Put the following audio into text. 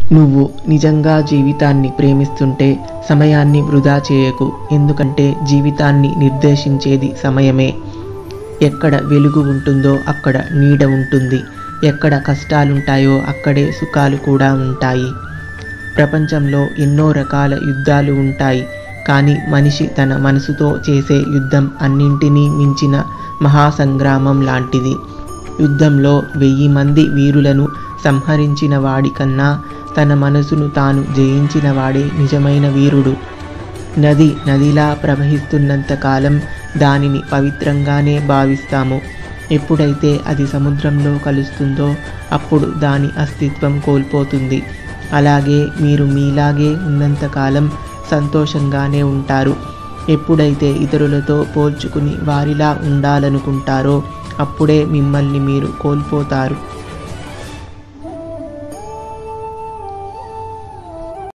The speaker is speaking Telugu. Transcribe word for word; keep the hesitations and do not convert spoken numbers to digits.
నువ్వు నిజంగా జీవితాన్ని ప్రేమిస్తుంటే సమయాన్ని వృధా చేయకు. ఎందుకంటే జీవితాన్ని నిర్దేశించేది సమయమే. ఎక్కడ వెలుగు ఉంటుందో అక్కడ నీడ ఉంటుంది. ఎక్కడ కష్టాలుంటాయో అక్కడే సుఖాలు కూడా ఉంటాయి. ప్రపంచంలో ఎన్నో రకాల యుద్ధాలు ఉంటాయి. కానీ మనిషి తన మనసుతో చేసే యుద్ధం అన్నింటినీ మించిన మహాసంగ్రామం లాంటిది. యుద్ధంలో వెయ్యి మంది వీరులను సంహరించిన వాడి కన్నా తన మనసును తాను జయించిన వాడే నిజమైన వీరుడు. నది నదిలా ప్రవహిస్తున్నంత కాలం దానిని పవిత్రంగానే భావిస్తాము. ఎప్పుడైతే అది సముద్రంలో కలుస్తుందో అప్పుడు దాని అస్తిత్వం కోల్పోతుంది. అలాగే మీరు మీలాగే ఉన్నంతకాలం సంతోషంగానే ఉంటారు. ఎప్పుడైతే ఇతరులతో పోల్చుకుని వారిలా ఉండాలనుకుంటారో అప్పుడే మిమ్మల్ని మీరు కోల్పోతారు.